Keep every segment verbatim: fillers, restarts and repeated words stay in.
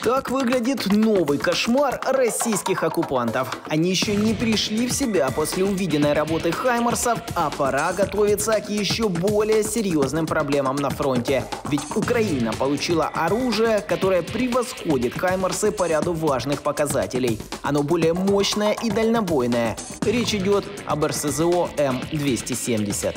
Так выглядит новый кошмар российских оккупантов. Они еще не пришли в себя после увиденной работы хаймарсов, а пора готовиться к еще более серьезным проблемам на фронте. Ведь Украина получила оружие, которое превосходит хаймарсы по ряду важных показателей. Оно более мощное и дальнобойное. Речь идет об эр эс зэ о эм двести семьдесят.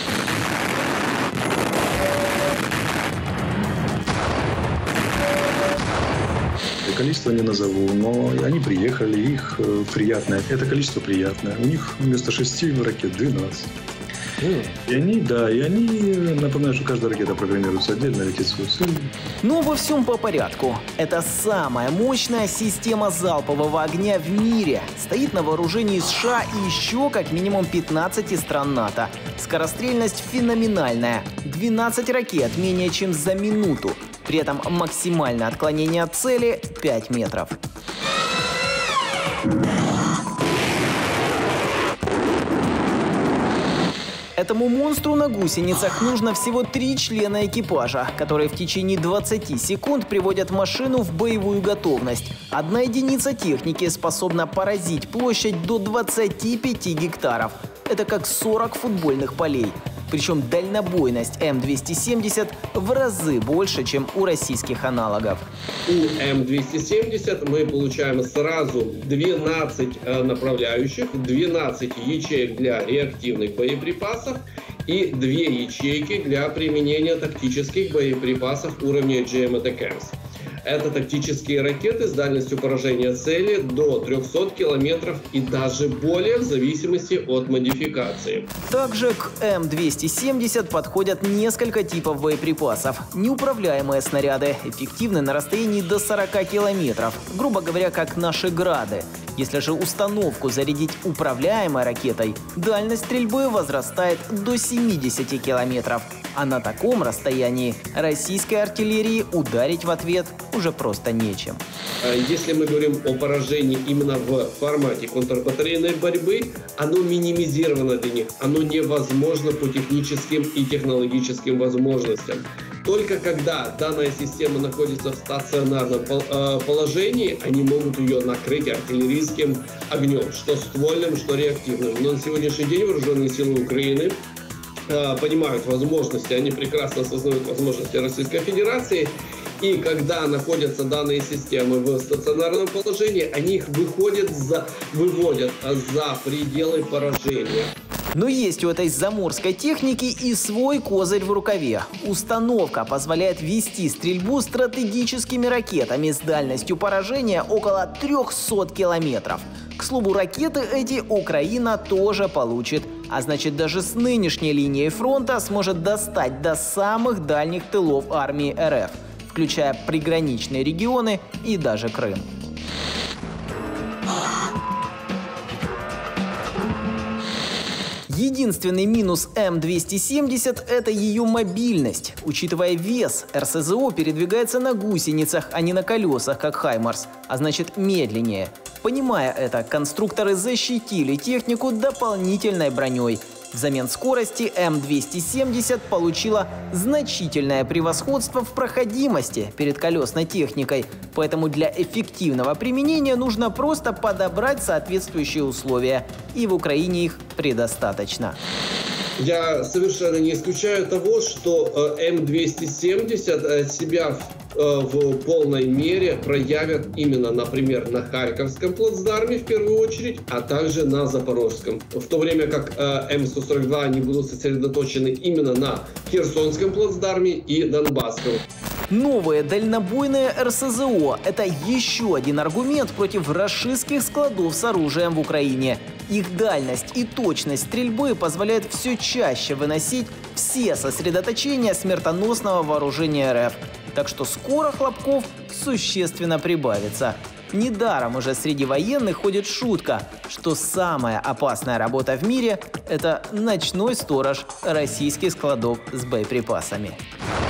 Количество не назову, но они приехали, их э, приятное, это количество приятное. У них вместо шести ракет двенадцать. Mm. И они, да, и они, напоминаю, что каждая ракета программируется отдельно, летит свою цель. Но во всем по порядку. Это самая мощная система залпового огня в мире. Стоит на вооружении США и еще как минимум пятнадцати стран НАТО. Скорострельность феноменальная. двенадцать ракет менее чем за минуту. При этом максимальное отклонение от цели – пять метров. Этому монстру на гусеницах нужно всего три члена экипажа, которые в течение двадцати секунд приводят машину в боевую готовность. Одна единица техники способна поразить площадь до двадцати пяти гектаров. Это как сорок футбольных полей. Причем дальнобойность эм двести семьдесят в разы больше, чем у российских аналогов. У эм двести семьдесят мы получаем сразу двенадцать направляющих, двенадцать ячеек для реактивных боеприпасов и две ячейки для применения тактических боеприпасов уровня джи эм эй-Атакамс. Это тактические ракеты с дальностью поражения цели до трёхсот километров и даже более, в зависимости от модификации. Также к эм двести семьдесят подходят несколько типов боеприпасов. Неуправляемые снаряды, эффективны на расстоянии до сорока километров, грубо говоря, как наши грады. Если же установку зарядить управляемой ракетой, дальность стрельбы возрастает до семидесяти километров. А на таком расстоянии российской артиллерии ударить в ответ уже просто нечем. Если мы говорим о поражении именно в формате контрбатарейной борьбы, оно минимизировано для них, оно невозможно по техническим и технологическим возможностям. Только когда данная система находится в стационарном положении, они могут ее накрыть артиллерийским огнем, что ствольным, что реактивным. Но на сегодняшний день вооруженные силы Украины понимают возможности, они прекрасно осознают возможности Российской Федерации. И когда находятся данные системы в стационарном положении, они их выходят за, выводят за пределы поражения. Но есть у этой заморской техники и свой козырь в рукаве. Установка позволяет вести стрельбу стратегическими ракетами с дальностью поражения около трёхсот километров. К слову, ракеты эти Украина тоже получит. А значит, даже с нынешней линией фронта сможет достать до самых дальних тылов армии эр эф, включая приграничные регионы и даже Крым. Единственный минус эм двести семьдесят – это ее мобильность. Учитывая вес, эр эс зэ о передвигается на гусеницах, а не на колесах, как хаймарс, а значит медленнее. Понимая это, конструкторы защитили технику дополнительной броней. Взамен скорости эм двести семьдесят получила значительное превосходство в проходимости перед колесной техникой, поэтому для эффективного применения нужно просто подобрать соответствующие условия, и в Украине их предостаточно. Я совершенно не исключаю того, что эм двести семьдесят себя в полной мере проявят именно, например, на Харьковском плацдарме в первую очередь, а также на Запорожском. В то время как эм сто сорок два они будут сосредоточены именно на Херсонском плацдарме и Донбасском. Новые дальнобойные эр эс зэ о – это еще один аргумент против рашистских складов с оружием в Украине. Их дальность и точность стрельбы позволяют все чаще выносить все сосредоточения смертоносного вооружения эр эф. Так что скоро хлопков существенно прибавится. Недаром уже среди военных ходит шутка, что самая опасная работа в мире – это ночной сторож российских складов с боеприпасами.